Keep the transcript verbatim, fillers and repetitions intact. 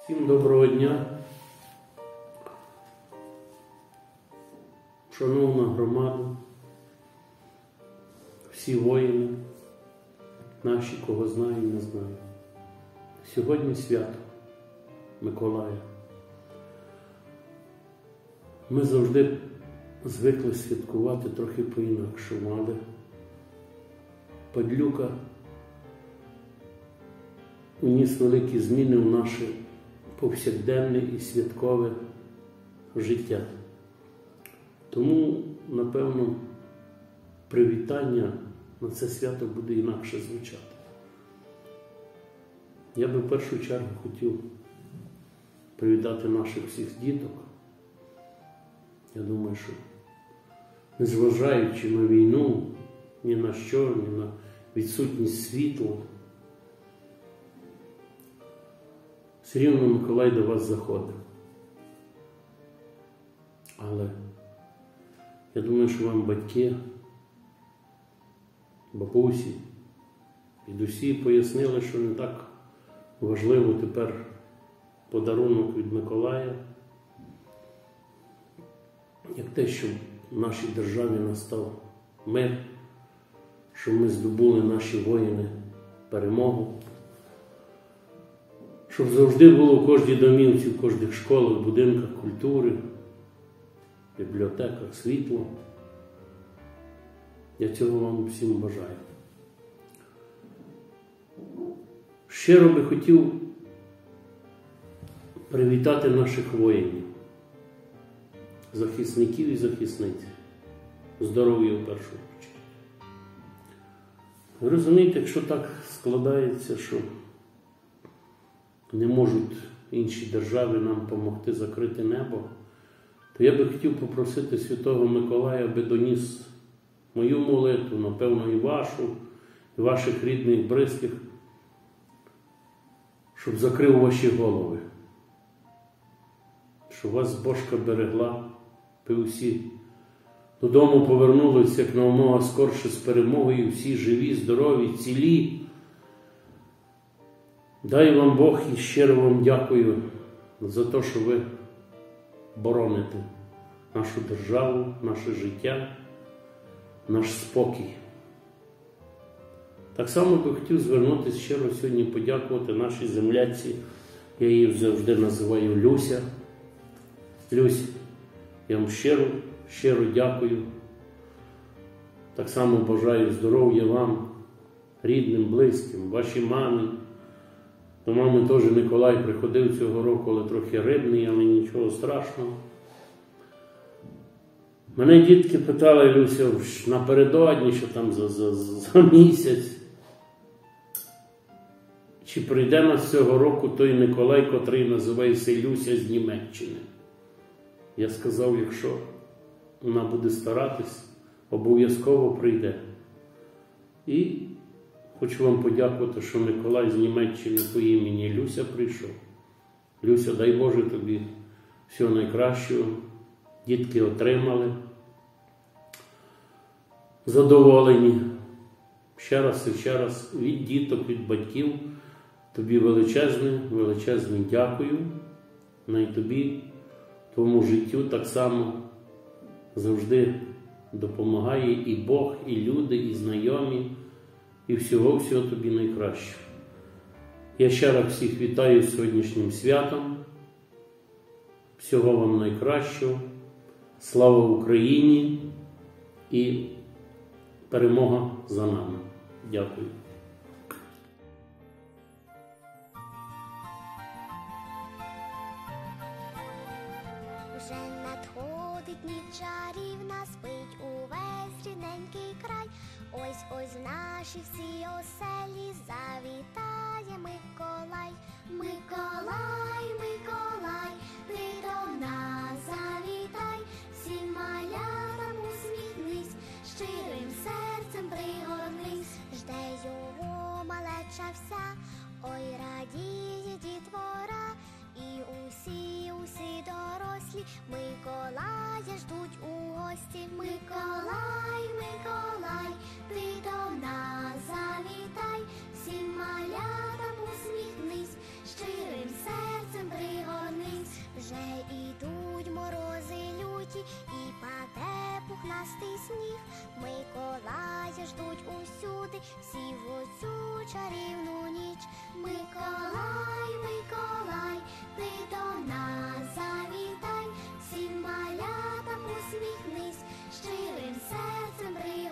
Всім доброго дня, шановна громада, всі воїни, наші, кого знаю і не знаю. Сьогодні свято Миколая. Ми завжди звикли святкувати трохи по-інакшому, але Падлюка уніс великі зміни в наше повсякденне і святкове життя. Тому, напевно, привітання на це свято буде інакше звучати. Я би в першу чергу хотів привітати наших всіх діток. Я думаю, що незважаючи на війну, ні на що, ні на відсутність світла, все рівно Миколай до вас заходив. Але я думаю, що вам батьки, бабусі, дідусі пояснили, що не так важливо тепер подарунок від Миколая, як те, що в нашій державі настав мир, що ми здобули, наші воїни, перемогу, щоб завжди було в кожній домівці, в кожних школах, будинках культури, бібліотеках світло. Я цього вам всім бажаю. Щиро би хотів привітати наших воїнів, захисників і захисниць. Здоров'я в першу чергу. Ви розумієте, якщо так складається, що не можуть інші держави нам допомогти закрити небо, то я би хотів попросити Святого Миколая, аби доніс мою молитву, напевно, і вашу, і ваших рідних, близьких, щоб закрив ваші голови, щоб вас Божка берегла, ви всі додому повернулися, як намога скорше з перемогою, всі живі, здорові, цілі. Дай вам Бог і щиро вам дякую за те, що ви бороните нашу державу, наше життя, наш спокій. Так само би хотів звернутися щиро сьогодні, подякувати нашій земляці, я її завжди називаю Люся. Люсь, я вам щиро, щиро дякую. Так само бажаю здоров'я вам, рідним, близьким, вашій мамі. До мами теж Миколай приходив цього року, але трохи рибний, але нічого страшного. Мене дітки питали, Люся, напередодні, що там за, за, за місяць, чи прийде нас цього року той Миколай, котрий називається Люся з Німеччини. Я сказав, якщо вона буде старатись, обов'язково прийде. І хочу вам подякувати, що Миколай з Німеччини по імені Люся прийшов. Люся, дай Боже тобі всього найкращого. Дітки отримали. Задоволені. Ще раз і ще раз від діток, від батьків тобі величезне, величезне дякую. Най тобі, твоєму життю так само завжди допомагає і Бог, і люди, і знайомі. І всього-всього тобі найкраще. Я ще раз всіх вітаю з сьогоднішнім святом. Всього вам найкращого. Слава Україні і перемога за нами. Дякую. Вже надходить ніч чарівна, спить увесь рідненький край. Ось-ось в наші всі оселі завітає Миколай. Миколай, Миколай, ти до нас завітай, всім малятам усміхнись, щирим серцем пригорнись. Жде його малеча вся, ой, радіє дітвора, і усі, усі дорослі Миколая ждуть у гості. Миколай, Миколай, ти до нас завітай, всім малятам усміхнись, щирим серцем пригорнись. пухнастий сніг. Миколая ждуть усюди, всі в оцю чарівну ніч. Миколай, Миколай, ти до нас завітай, всім малятам усміхнись, щирим серцем привітай.